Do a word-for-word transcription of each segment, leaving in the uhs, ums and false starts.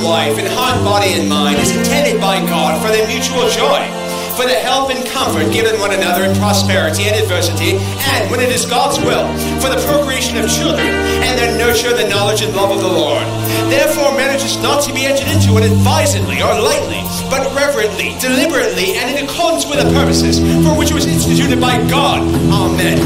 life in heart, body, and mind is intended by God for their mutual joy, for the help and comfort given one another in prosperity and adversity, and, when it is God's will, for the procreation of children and their nurture, the knowledge and love of the Lord. Therefore, marriage is not to be entered into advisedly or lightly, but reverently, deliberately, and in accordance with the purposes for which it was instituted by God. Amen.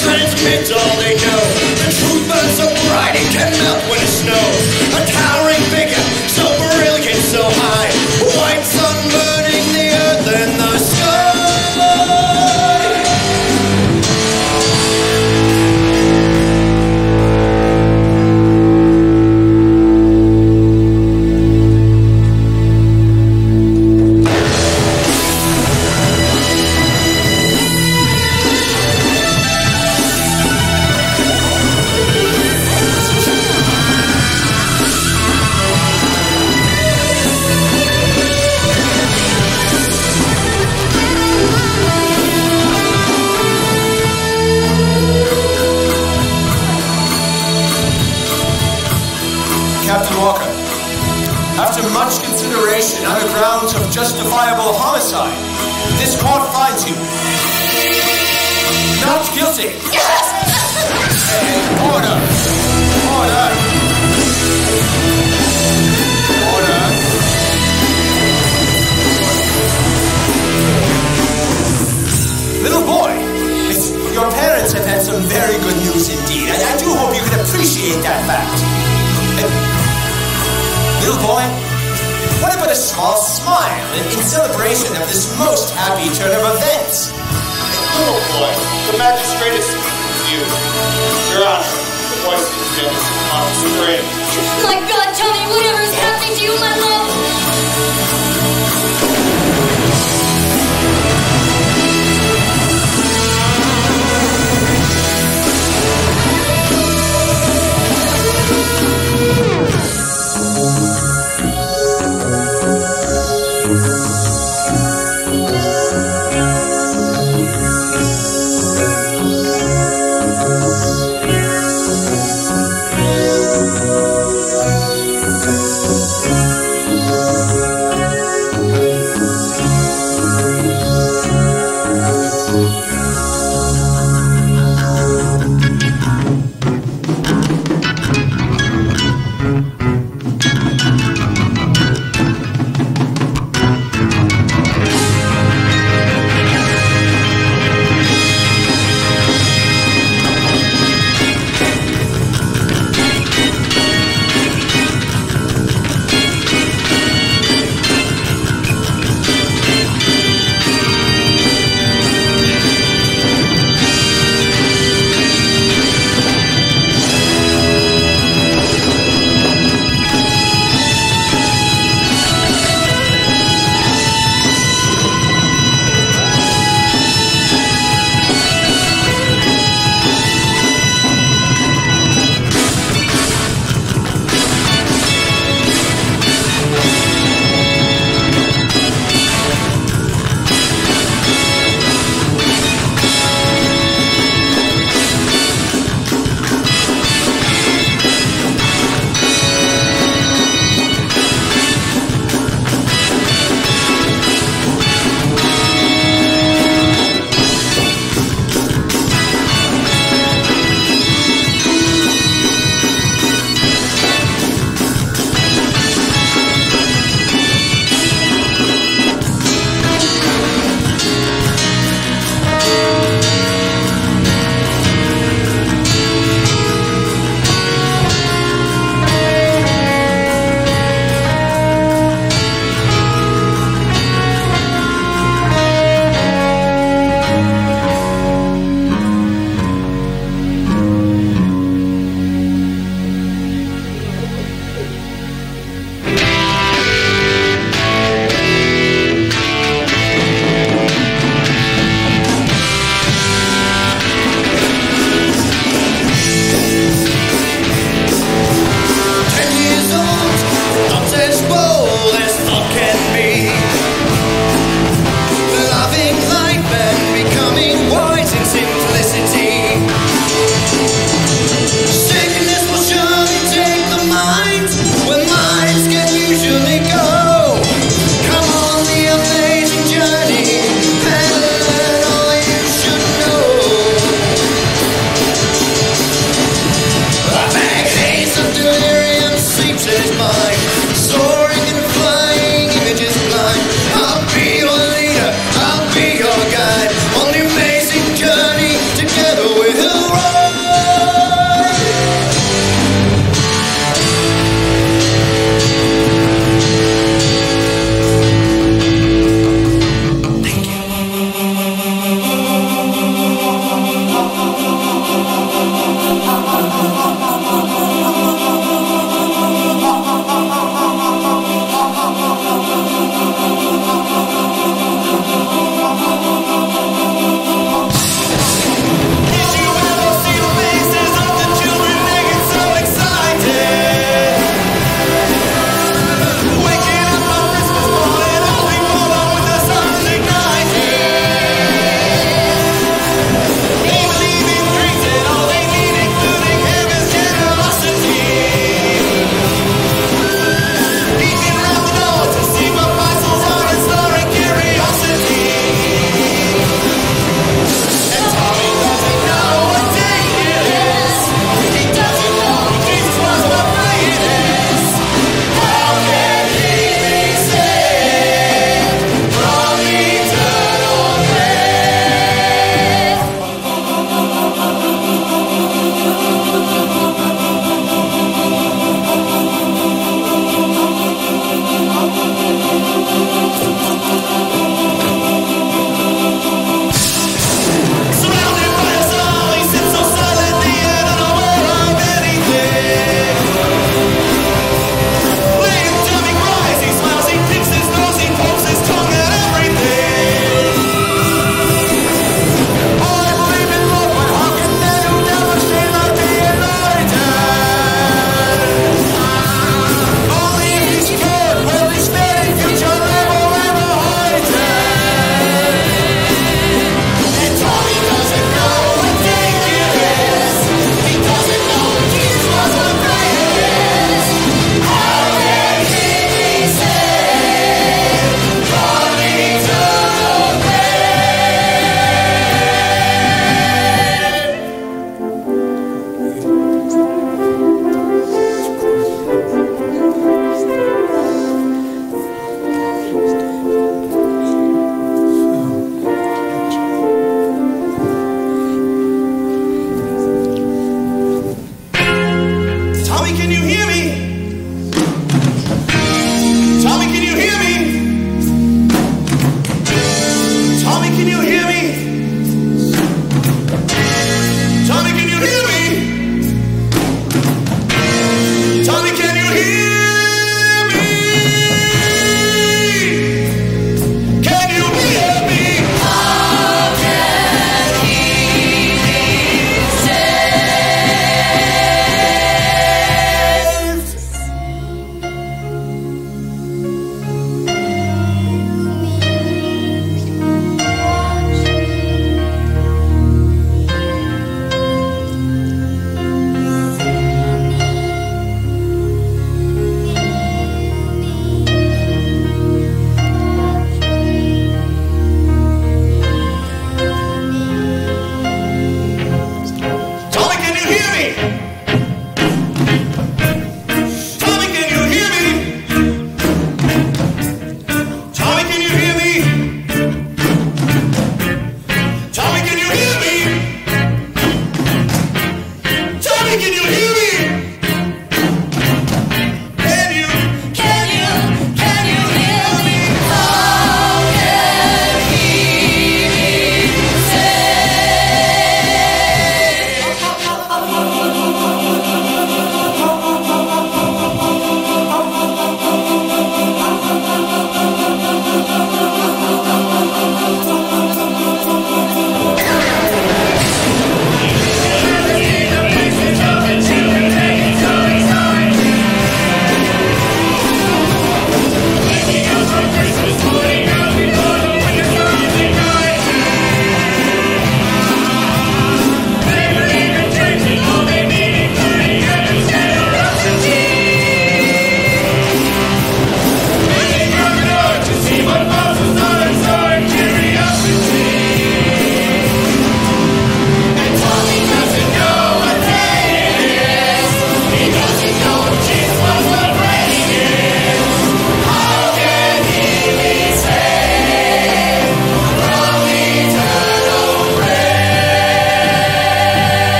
transmit all they know. The truth burns so bright it can melt when it snows. A towering figure, so brilliant, so high. White sun burning the earth and the sky. After much consideration on the grounds of justifiable homicide, this court finds you not guilty. Yes! Hey, order! Order! Order! Little boy, it's, your parents have had some very good news indeed. I, I do hope you can appreciate that fact. And, little boy, what about a small smile in, in celebration of this most happy turn of events? Little boy, the magistrate is speaking to you. Your Honor, the voice of the judge is on the screen. My God, tell me whatever is happening to you, my love.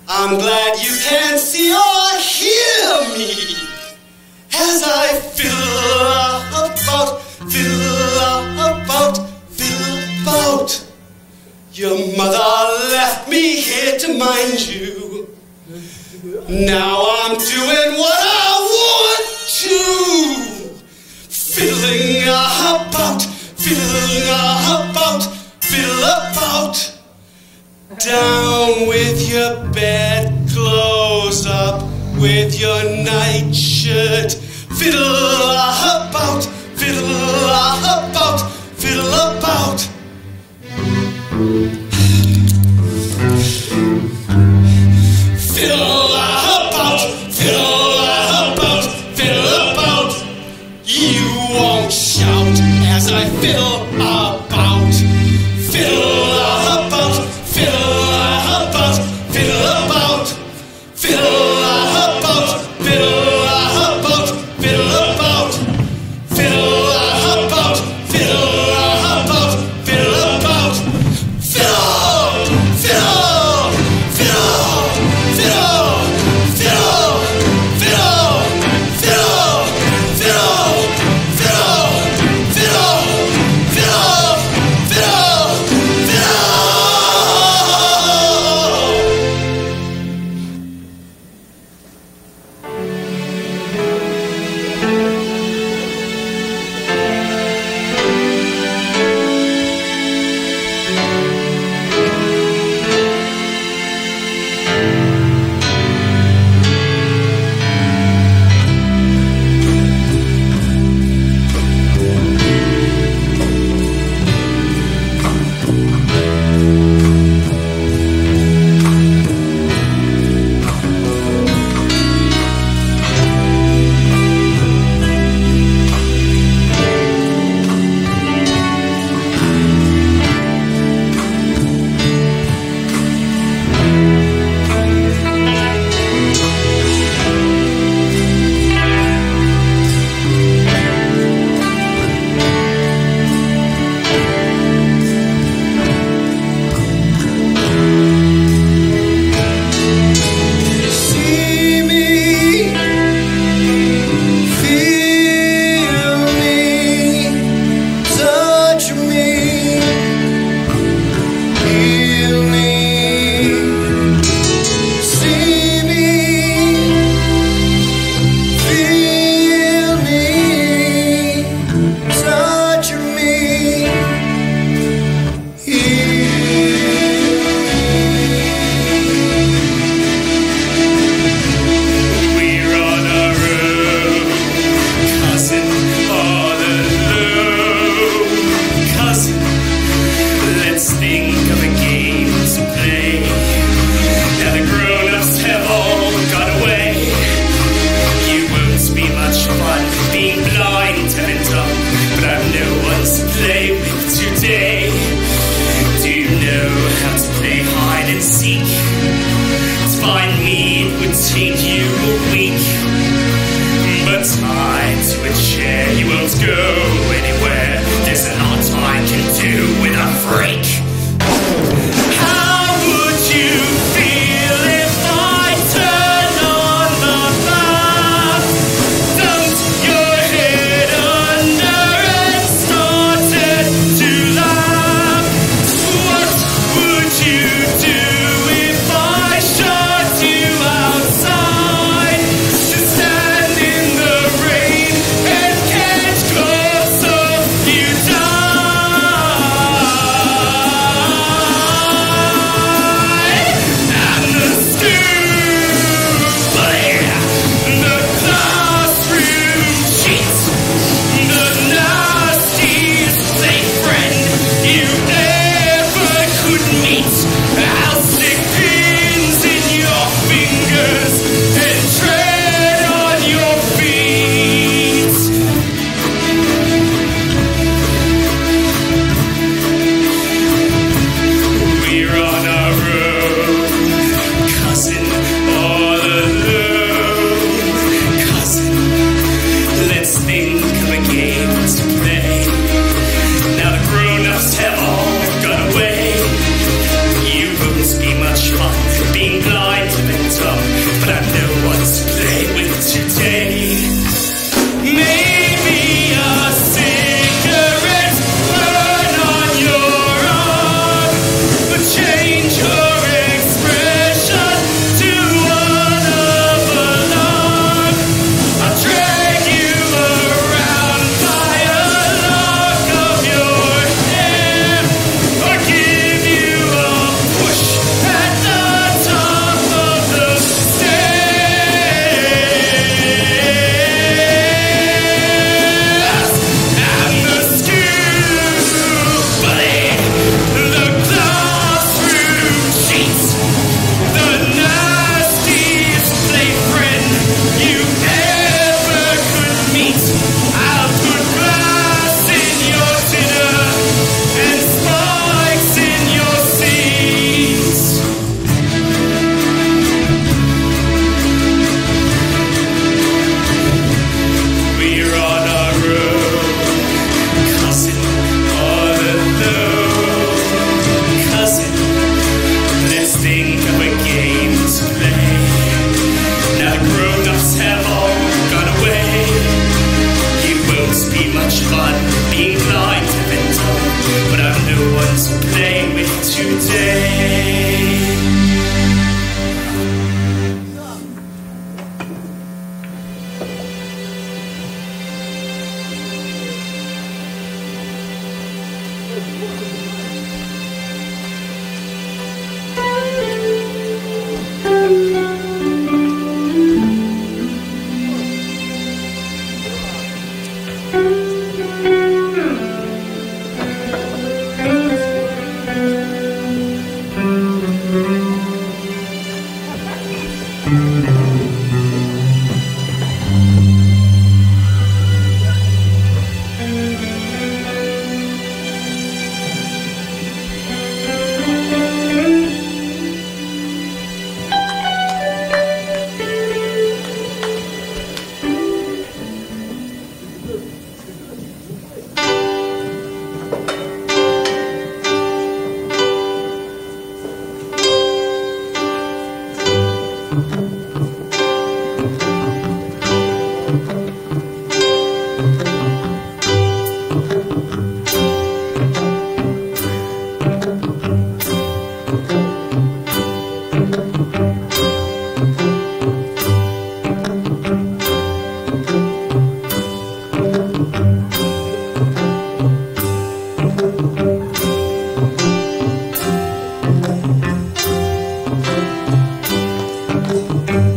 I'm glad you can see or hear me as I fiddle about, fiddle about, fiddle about. Your mother left me here to mind you. Now I'm doing what I want to. Fiddling about, fiddling about, fiddle about. Down with your bedclothes, up with your nightshirt. Fiddle about, fiddle about, fiddle about. Fiddle about, fiddle about, fiddle about. You won't shout as I fiddle about. Fiddle about, fiddle about, fiddle about. Fiddle about, fiddle about, fiddle about. Fiddle about, fiddle about, fiddle about. Fiddle, fiddle, fiddle, fiddle, fiddle, fiddle, fiddle, fiddle, fiddle, fiddle, fiddle, fiddle, fiddle. You do if I shut you outside. Thank you.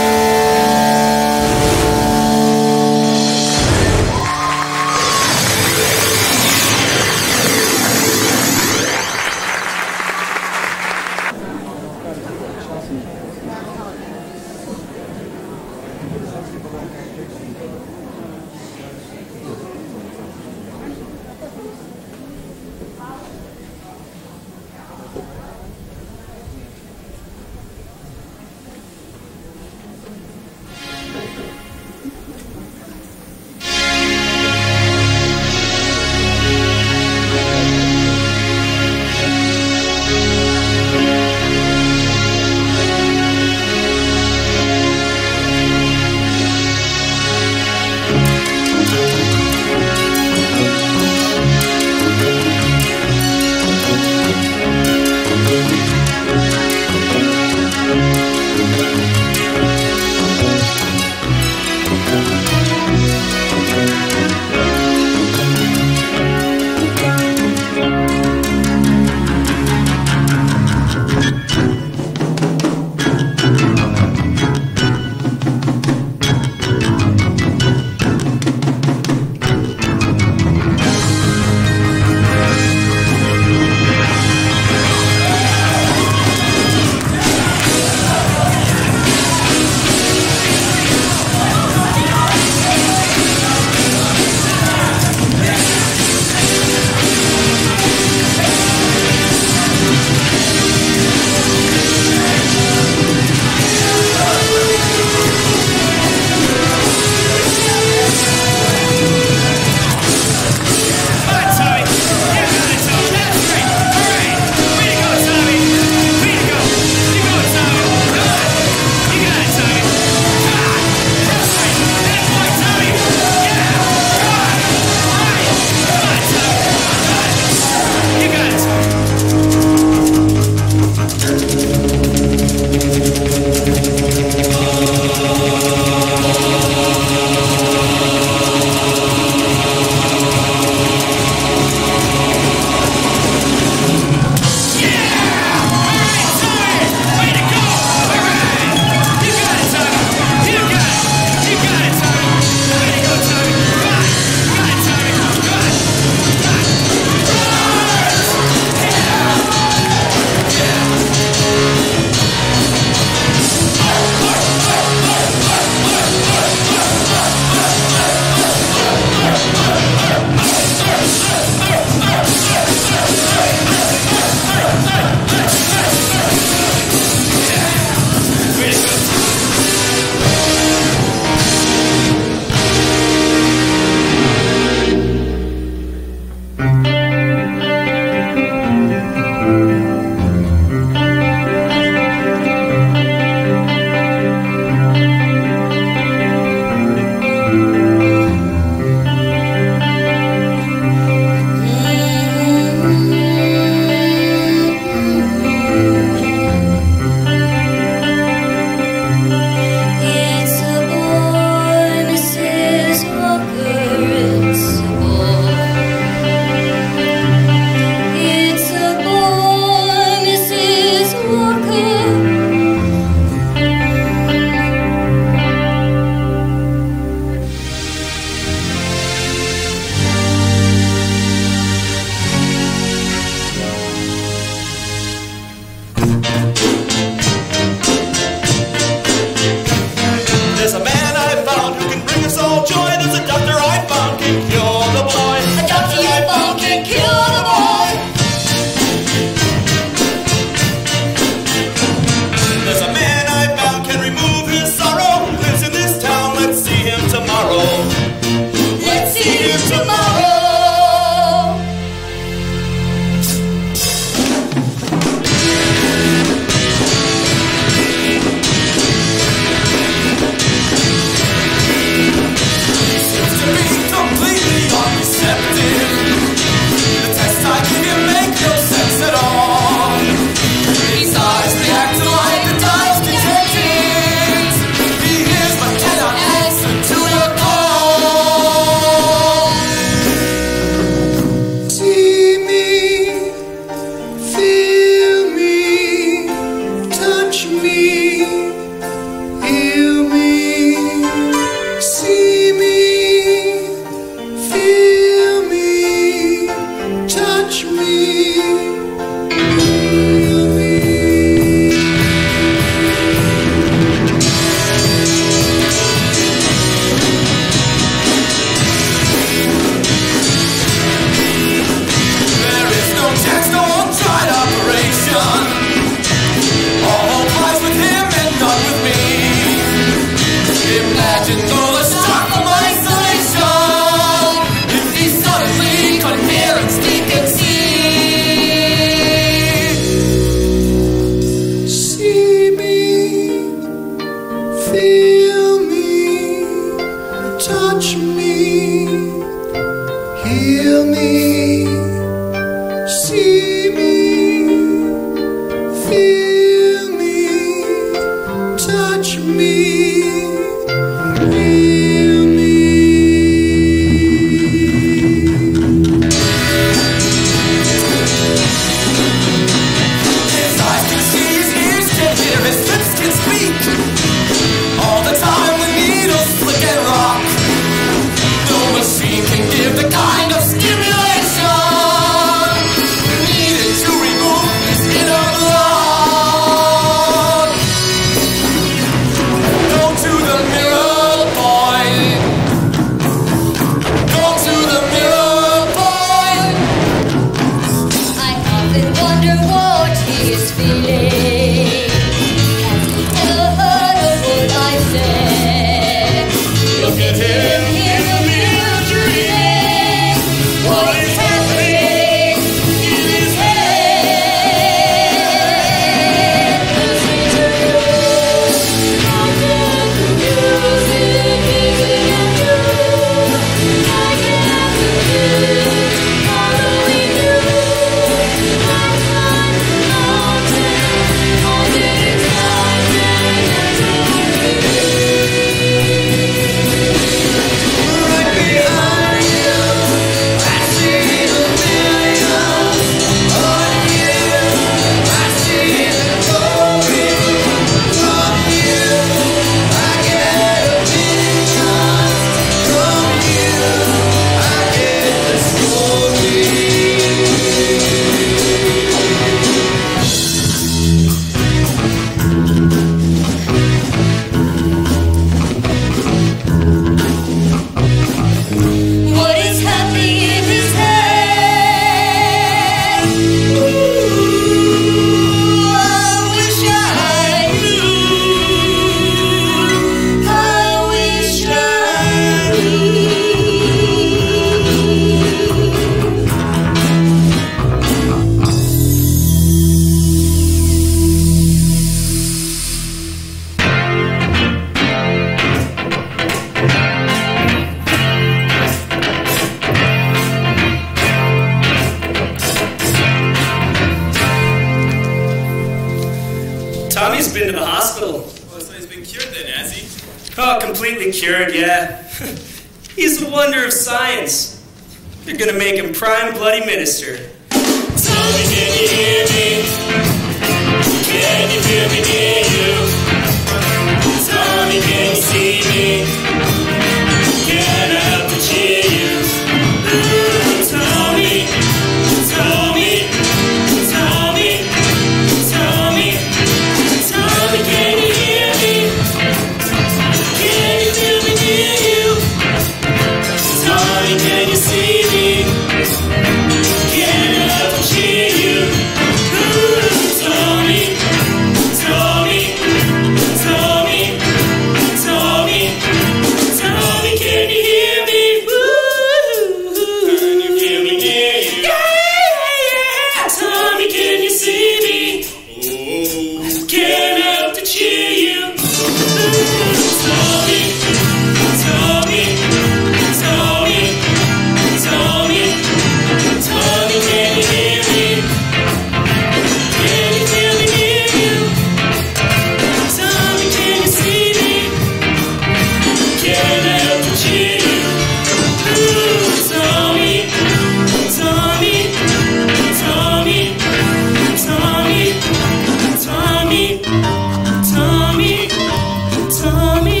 Tommy's been to the hospital. Well, so he's been cured then, has he? Oh, completely cured, yeah. He's a wonder of science. They're gonna make him prime bloody minister. Tommy, can you hear me? Can you feel me near you? Tommy, can you see me? Can I help to cheer you? Ooh, Tommy, Tommy, Tommy, Tommy, Tommy, can you hear me? Can you feel me near you? Tommy, can you see me? Can I help to cheer you? Ooh, Tommy, Tommy, Tommy, Tommy, Tommy, can you hear me? Ooh, can you feel me near you? Yeah, yeah, Tommy, can you see me? Ooh, can I help to cheer you? Ooh, Tommy, Tommy, Tommy, Tommy, Tommy, can you hear me? Can you feel me near you? Tommy, can you see me? Can I help to cheer you? Ooh, Tommy, Tommy, Tommy, Tommy, Tommy, Tommy, Tommy,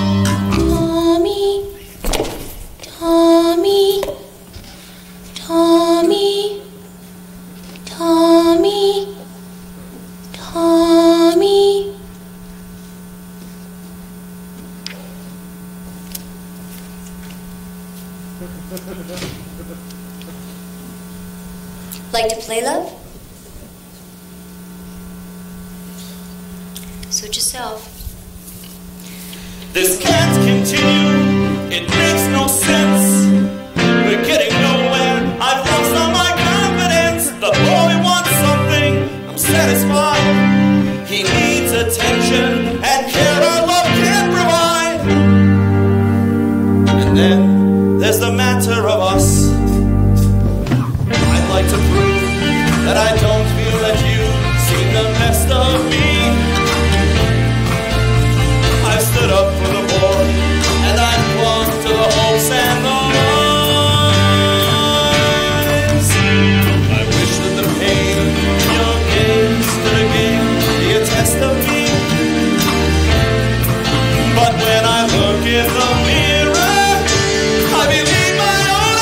Tommy, Tommy, Tommy, Tommy. Like to play, love? Suit yourself. This can't continue, it makes no sense. We're getting nowhere, I've lost all my confidence. The boy wants something, I'm satisfied. He needs attention and care our love can't provide. And then there's the matter of us. I'd like to prove that I don't feel that you've seen the best of me. I've stood up for the boy, and I've clung to the hopes and the lies. I wish that the pain in your gaze could again be a test of me. But when I look in the mirror, I believe my own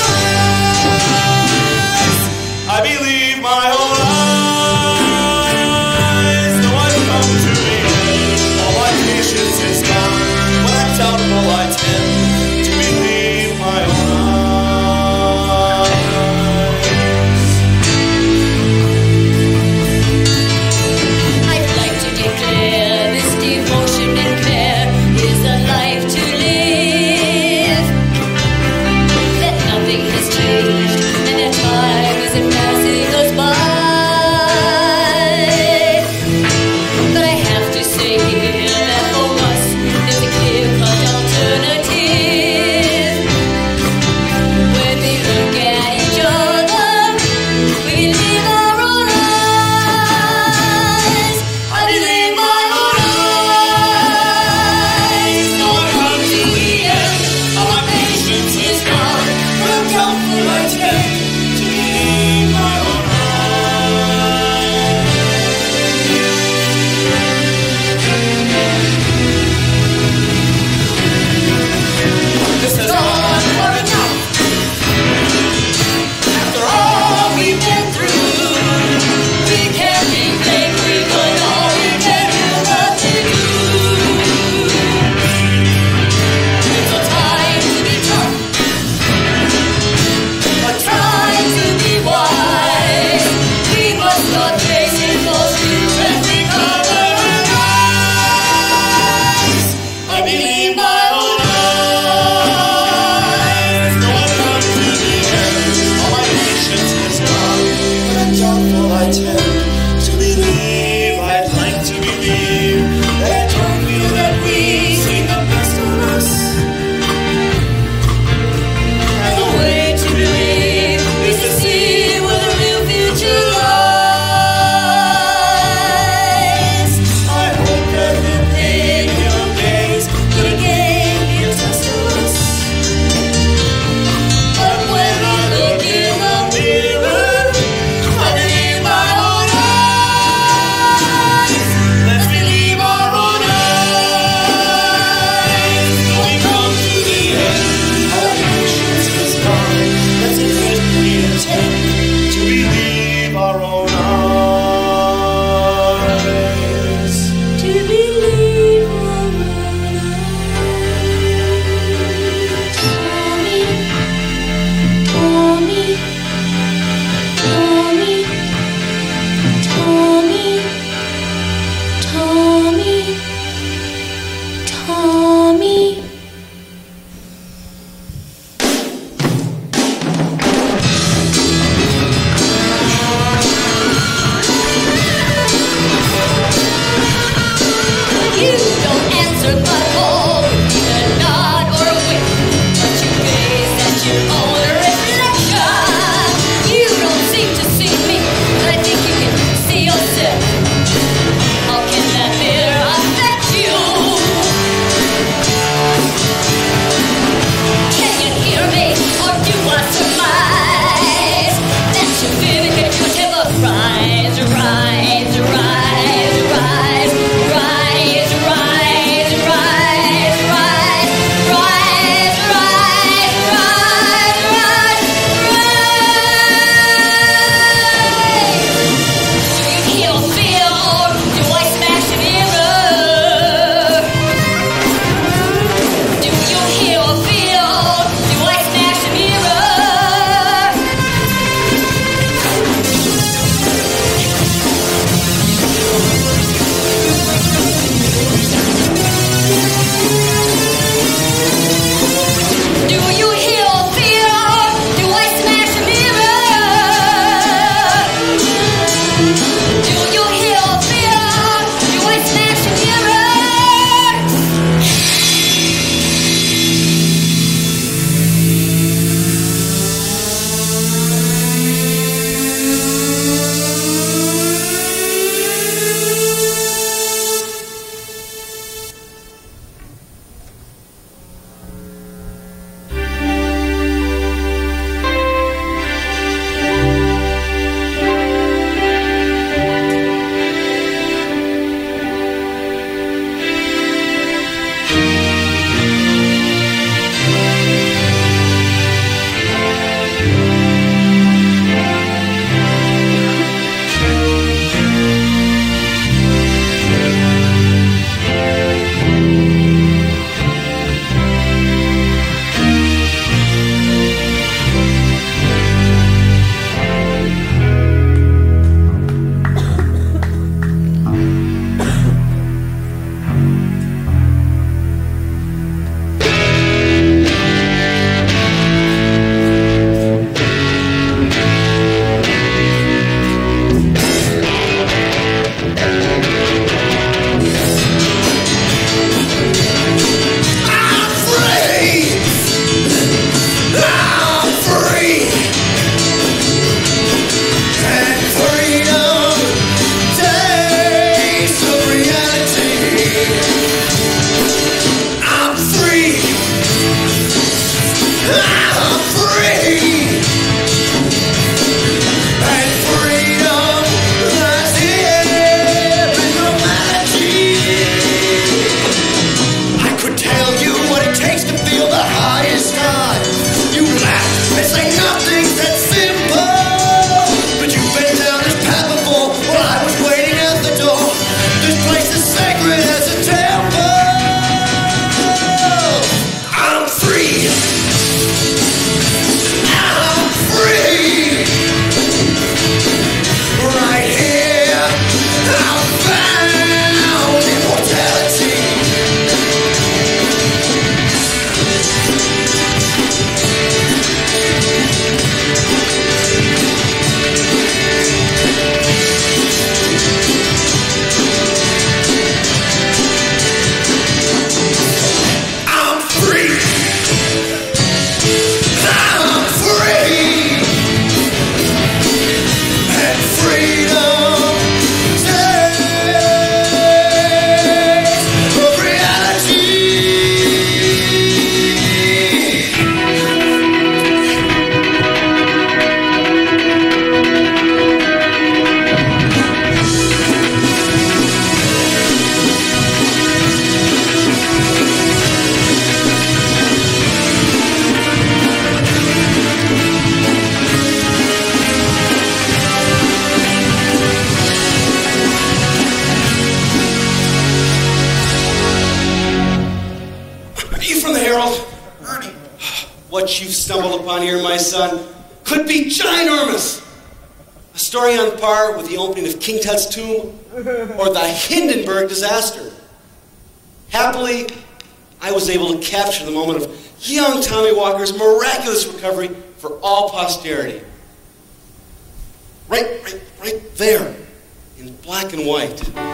What you've stumbled upon here, my son, could be ginormous. A story on par with the opening of King Tut's tomb or the Hindenburg disaster. Happily, I was able to capture the moment of young Tommy Walker's miraculous recovery for all posterity. Right, right, right there, in black and white.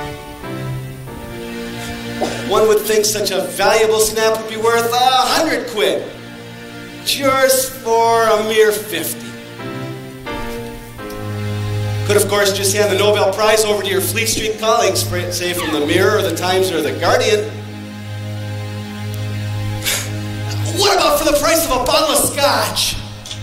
One would think such a valuable snap would be worth a hundred quid. It's yours for a mere fifty. Could, of course, just hand the Nobel Prize over to your Fleet Street colleagues, say from the Mirror or the Times or the Guardian. What about for the price of a bottle of scotch?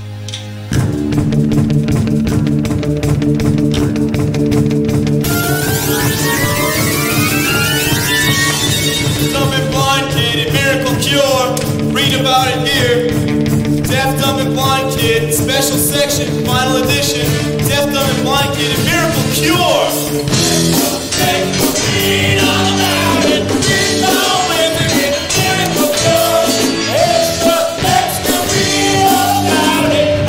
Dumb and blind kid, a miracle cure. Read about it here. Deaf, dumb, and blind kid, special section, final edition. Deaf, dumb, and blind kid, a miracle cure. Take the read all about it. Read all with it, a miracle cure. Extra, extra, read all about it.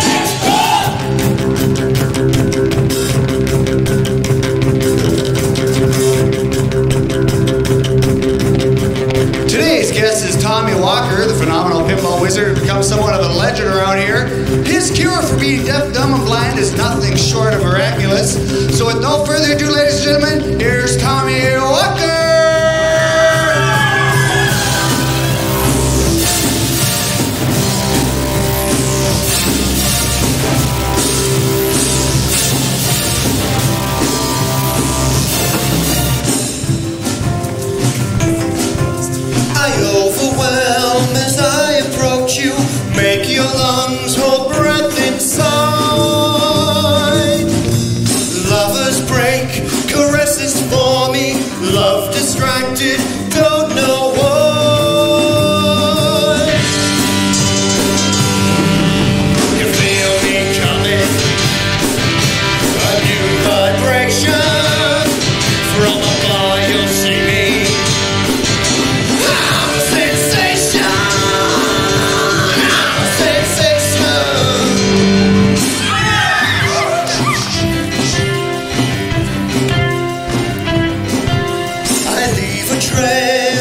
Extra. Today's guest is Tommy Walker, the phenomenal pinball wizard who becomes somewhat of a legend around here. His cure for being deaf, dumb, and blind is nothing short of miraculous. So with no further ado, ladies and gentlemen, here's Tommy Walker! Overwhelm as I approach you, make your lungs hold breath inside. Lovers break, caresses for me, love distracted, don't know why. You feel me coming, a new vibration, from afar you'll see me. Trail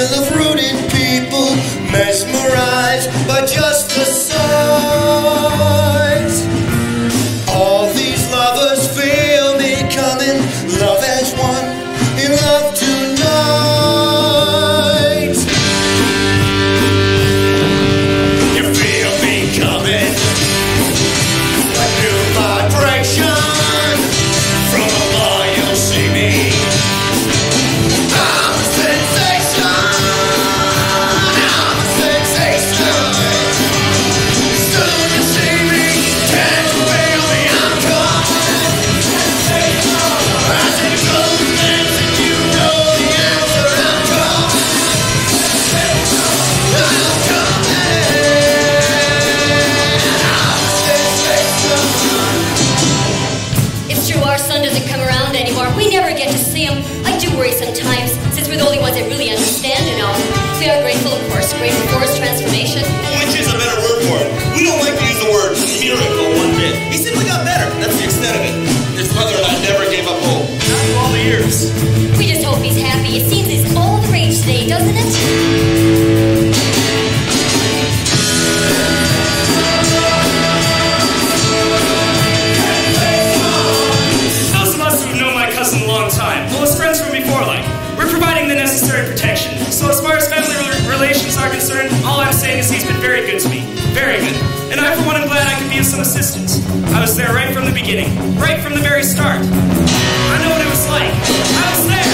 before, like, we're providing the necessary protection. So as far as family re relations are concerned, all I'm saying is he's been very good to me. Very good. And I, for one, am glad I could be of some assistance. I was there right from the beginning. Right from the very start. I know what it was like. I was there.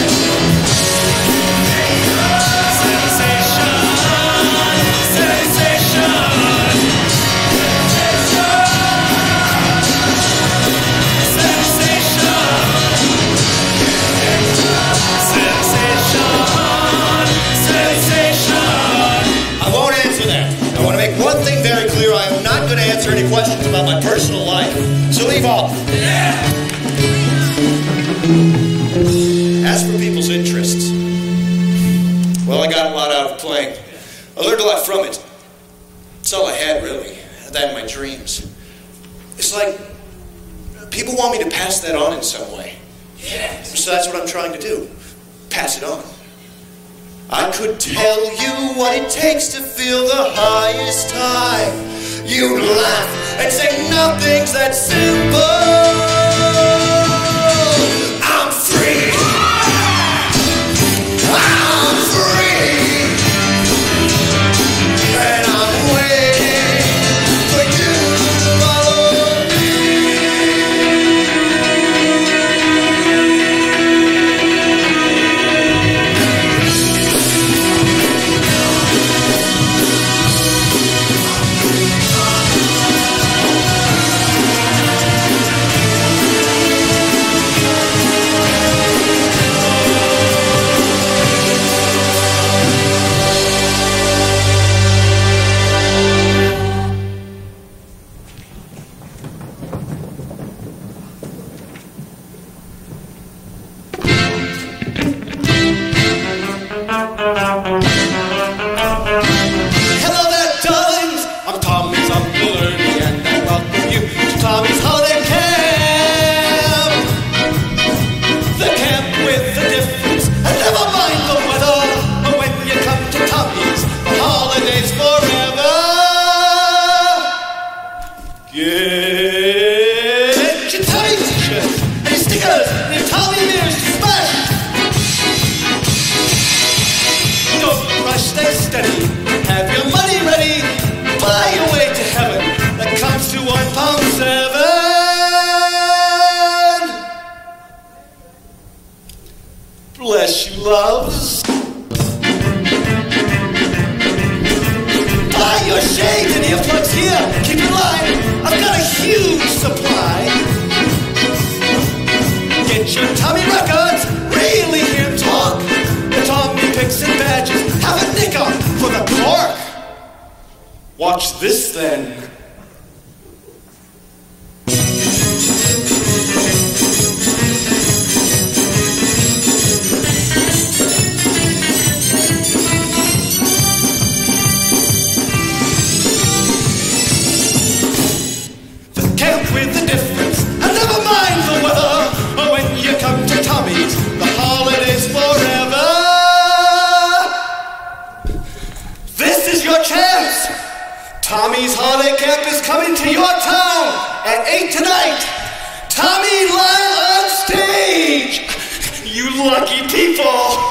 Sensation. Sensation. I won't answer that. I want to make one thing very clear. I am not going to answer any questions about my personal life. So leave off. Yeah. As for people's interests, well, I got a lot out of playing. I learned a lot from it. It's all I had, really. That and my dreams. It's like people want me to pass that on in some way. Yeah. So that's what I'm trying to do. Pass it on. I could tell you what it takes to feel the highest high. You'd laugh and say nothing's that simple. I'm free. I'm free. And I'm waiting for you to follow me. Watch this then. The camp with the difference, and never mind the weather. But when you come to Tommy's, the holidays forever. This is your chance. Tommy's Holiday Camp is coming to your town at eight tonight. Tommy live on stage. You lucky people.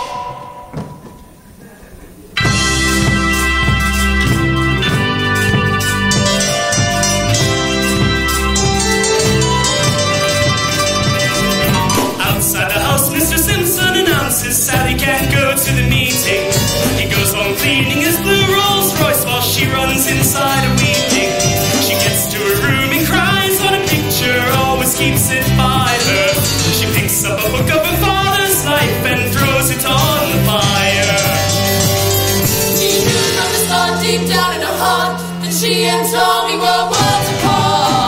Outside the house, Mister Simpson announces Sally can't go to the meeting. He goes home cleaning his blue Rolls Royce while she runs inside a weeping. She gets to her room and cries on a picture, always keeps it by her. She picks up a book of her father's life and throws it on the fire. She knew from the start, deep down in her heart, that she and Tommy were worlds apart.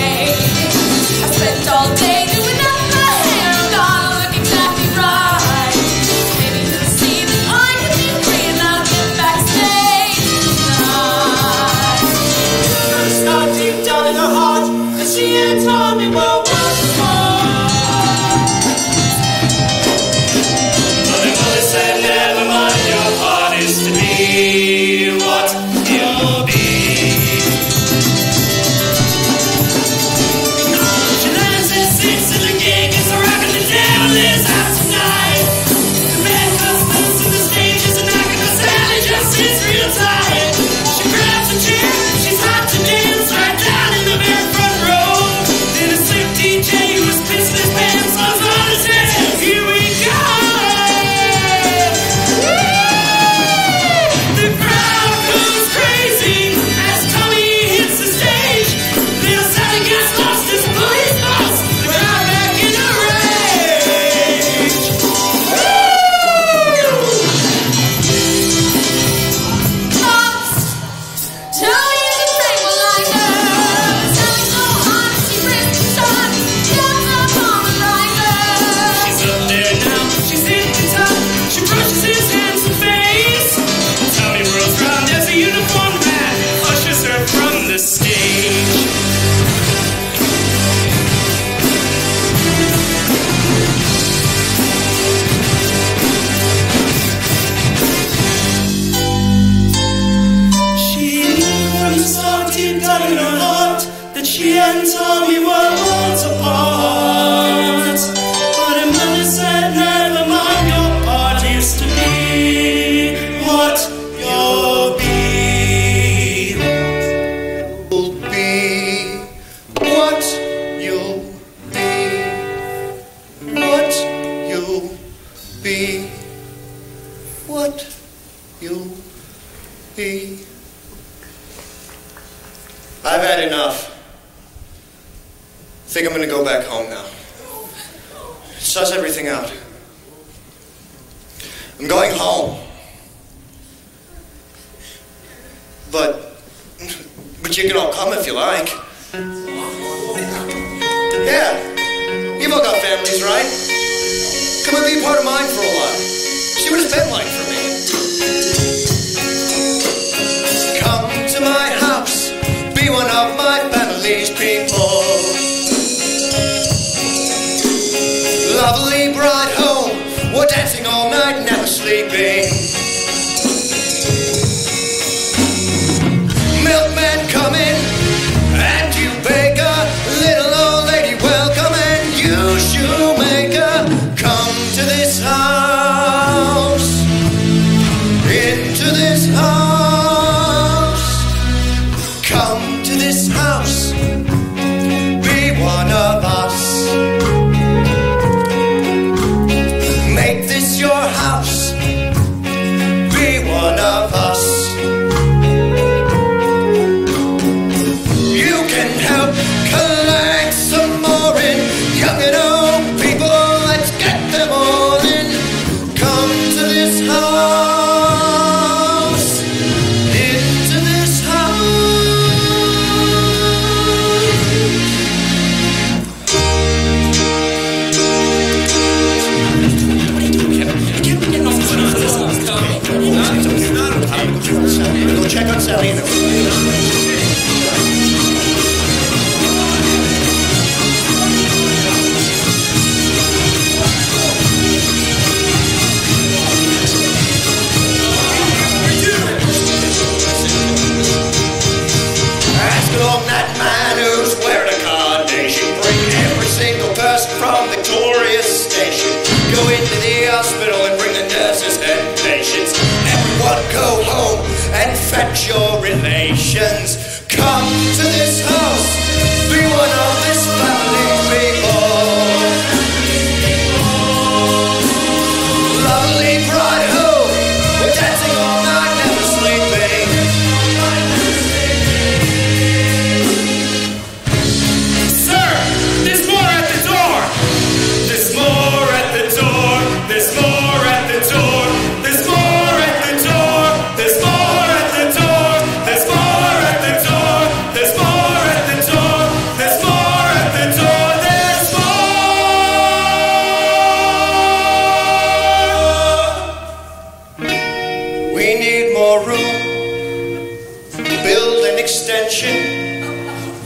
All day doing up my hair, I'm gonna look exactly right. down in her heart that she had told me were once apart. But the mother said, never mind, your heart is to be what you'll be. She lands at six and the gig is a rock and the devil is out tonight. The band comes loose and the stage is a knock and the Sally just sits real tired. She grabs a chair, she's hot to dance right down in the very front row. Then a slick D J who was pissing his pants on his head. Here we go. The crowd goes crazy as Tommy hits the stage. Little Sally gets lost as a police bus. The crowd back in a rage. Pops, tell you to think like her. Sally's so honest, she risks the shot. Gets up on the rider. She's up there now, she's hit the top. She brushes his handsome face. Tommy whirls round as a uniformed man ushers her from the stage. She knew from the start deep down in her heart that she and Tommy were worlds apart. But her mother said, never mind, your part is to be what you'll be. You'll be what you'll be. What you'll be. What you'll be. I've had enough. I think I'm gonna go back home now. Suss everything out. I'm going home. But, but you can all come if you like. Yeah, you've all got families, right? Come and be part of mine for a while. See what it's been like for me. Come to my house, be one of my family's people. Lovely bride home, we're dancing all night, never sleeping. Milkman come in, and you baker, little old lady welcome, and you shoemaker, come to this house, into this house, come to this house, be one of us. Make this your house, be one of us. You can help collect some more in young and old people. Let's get them all in. Come to this house, into this Go check on Sally in a Ask along that man who's wearing a carnation. Bring every single person from Victoria Station. Go into the hospital and bring the nurses and patients. Everyone go home and fetch your relations. Come to this house, be one of this family's people. Lovely bride home, we're dancing all night, never sleeping. Sir, there's more at the door. There's more at the door. There's more at the door. There's more at the door. There's more at the door.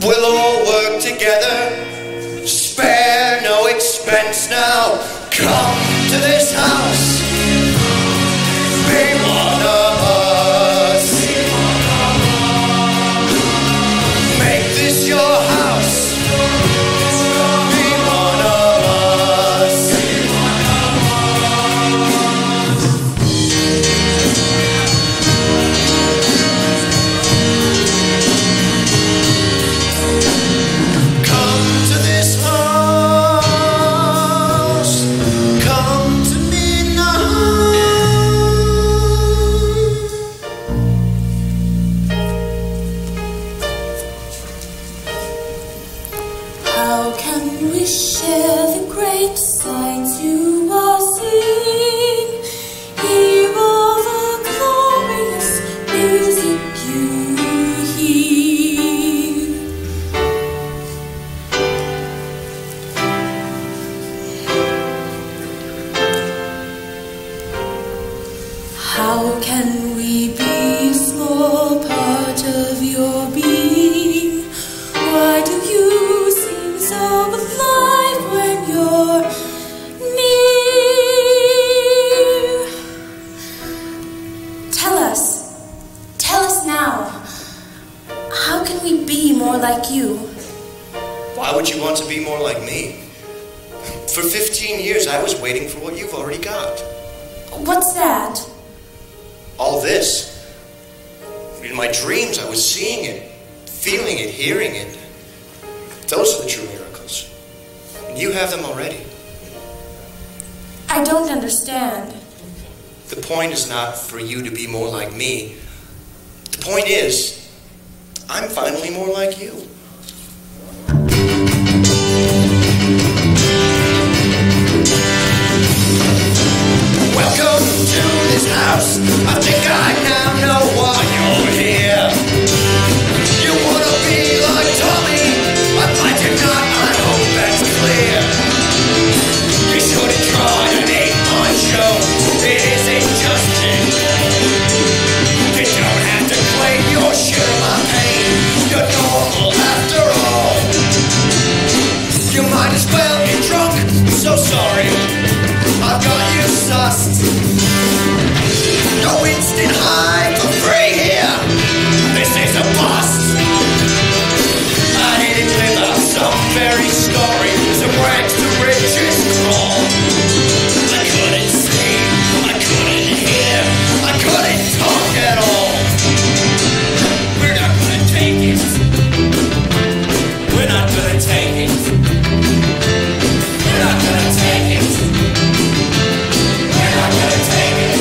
We'll all work together, spare no expense now. Come to this house, be one of us. Make this your house, be one of us. Come to this house, come to me now. How can we share the great sights you are seeing? Hear all the glorious music you hear. How can we be a small part of your being? Why do you seem so alive when you're near? Tell us, tell us now. How can we be more like you? Why would you want to be more like me? For fifteen years, I was waiting for what you've already got. What's that? All this. In my dreams, I was seeing it, feeling it, hearing it. Those are the true miracles. And you have them already. I don't understand. The point is not for you to be more like me. The point is, I'm finally more like you. Welcome to this house. I think I now know why you're here. You wanna be like Tommy? I'd like to not, I hope that's clear. You shouldn't try to hate my show. It isn't just it. You don't have to claim your share of my pain. You're normal after all. You might as well get drunk. So sorry, I've got you sussed. No instant high for free here. This is a bust. I didn't live out some fairy story. Some rags to riches crawl. I couldn't see, I couldn't hear, I couldn't talk at all. We're not gonna take it. We're not gonna take it. We're not gonna take it. We're not gonna take it.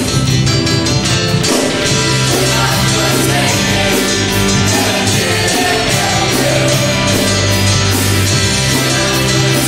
We're not gonna take it. We're not gonna take it.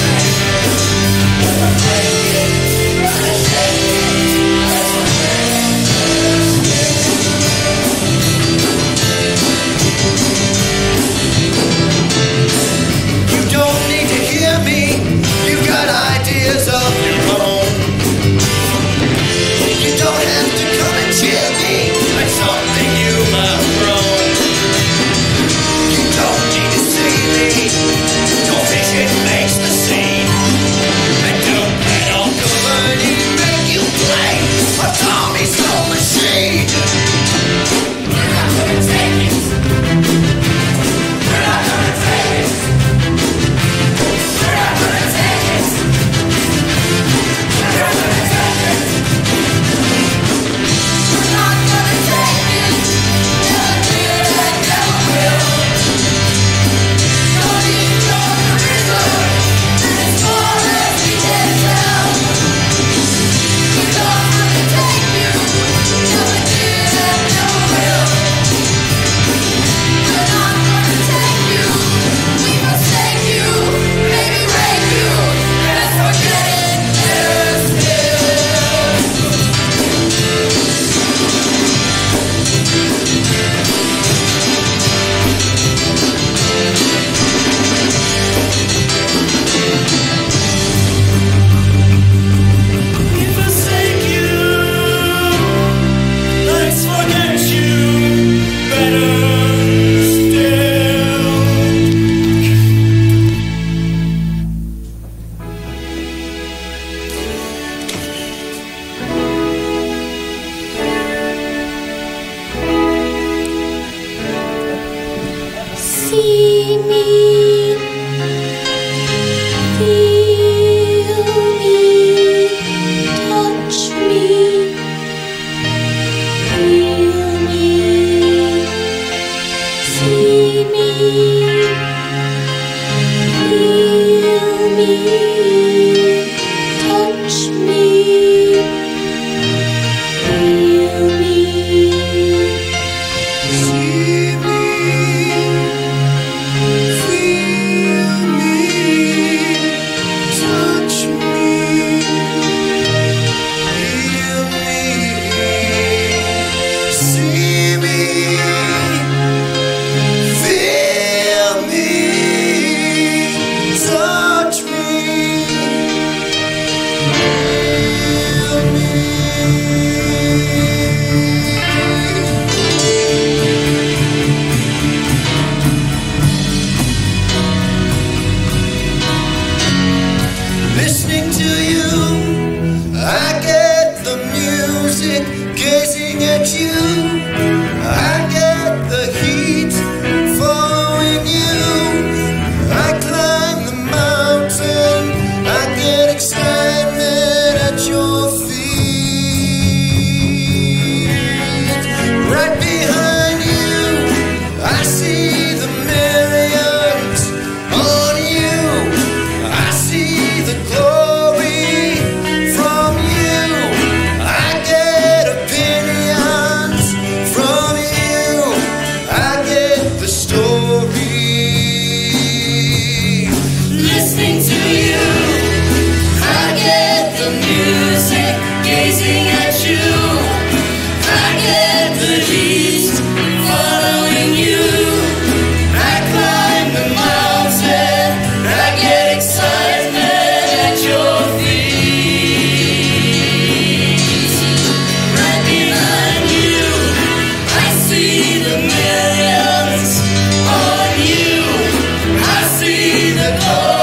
millions on you. I see the glory.